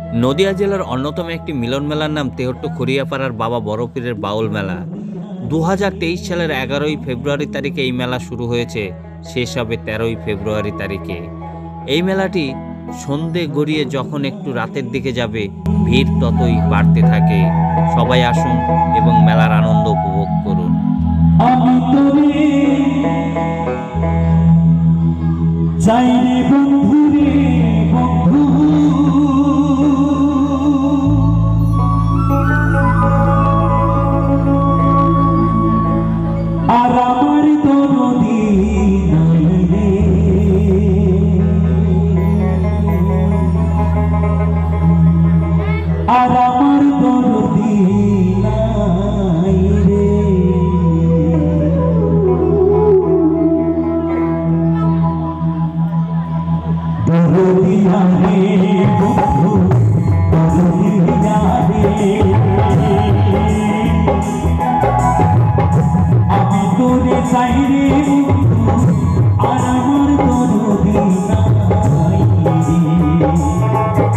নদিয়া জেলার অন্যতম একটি মিলন মেলার নাম তেহট্ট খড়িয়াপাড়ার বাবা বড় পীরের বাউল মেলা। 2023 সালের 11ই ফেব্রুয়ারি তারিখে এই মেলা শুরু হয়েছে, শেষ হবে 13ই ফেব্রুয়ারি তারিখে। এই মেলাটি সন্ধে গড়িয়ে যখন একটু রাতের দিকে যাবে, ভিড় ততই বাড়তে থাকে। সবাই আসুন এবং মেলার আনন্দ উপভোগ করুন। আমি তোরে চাই রে আর আমার তোর দিন